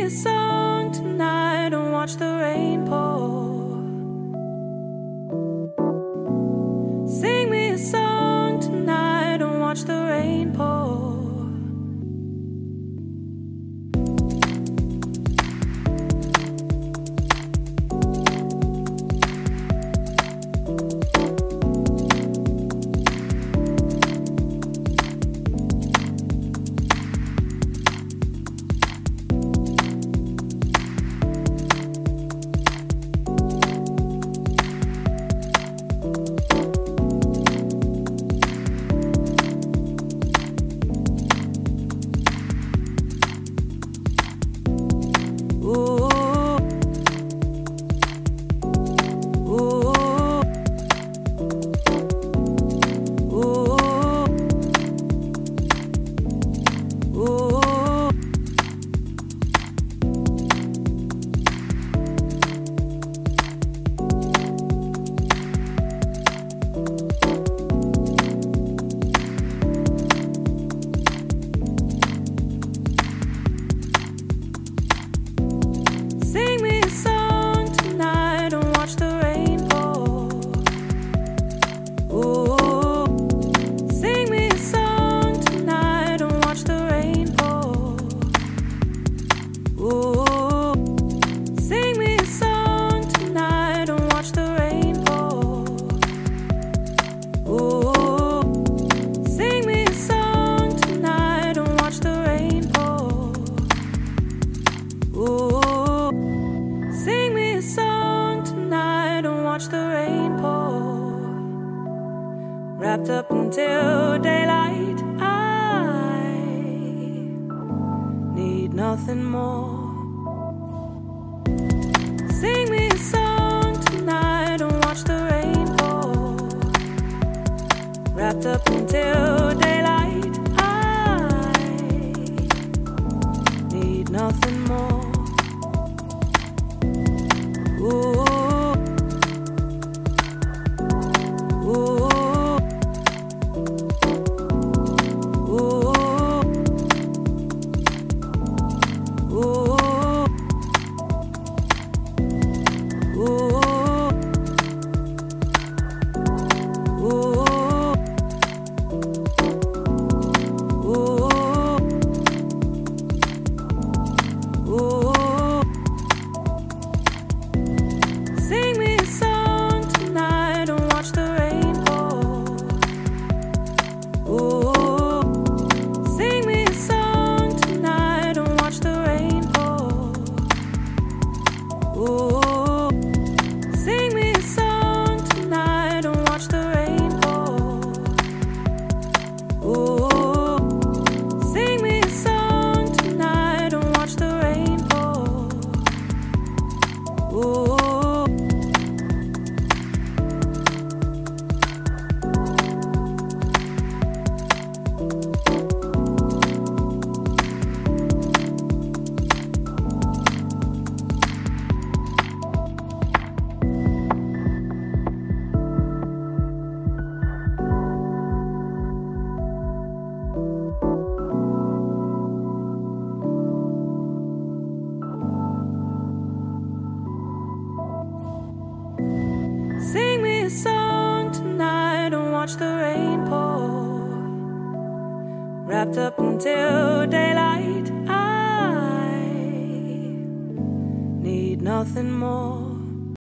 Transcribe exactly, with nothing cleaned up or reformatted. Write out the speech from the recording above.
a song tonight and watch the rain pour. Sing me a song tonight and watch the rain pour. Wrapped up until daylight, I need nothing more. Sing me a song tonight and watch the rain pour. Wrapped up until daylight, I need nothing more. Ooh. Sing me a song tonight and watch the rain pour. Wrapped up until daylight, I need nothing more.